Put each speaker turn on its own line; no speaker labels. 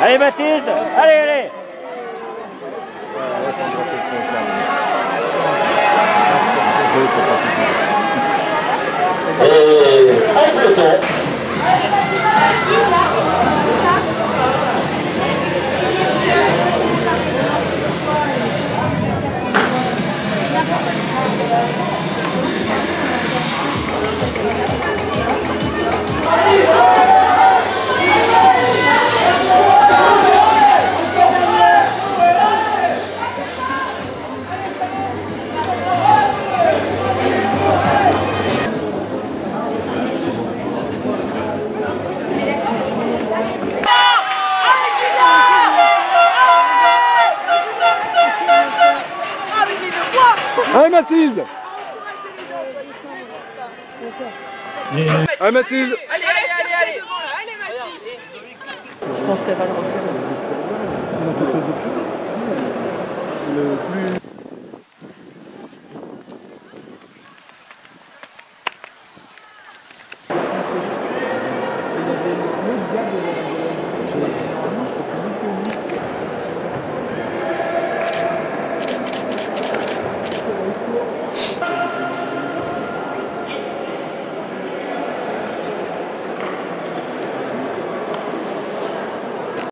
Allez Mathilde, allez, allez.
Et en peloton.
Allez Mathilde! Allez Mathilde!
Allez, Mathilde.
Je pense qu'elle va le refaire aussi.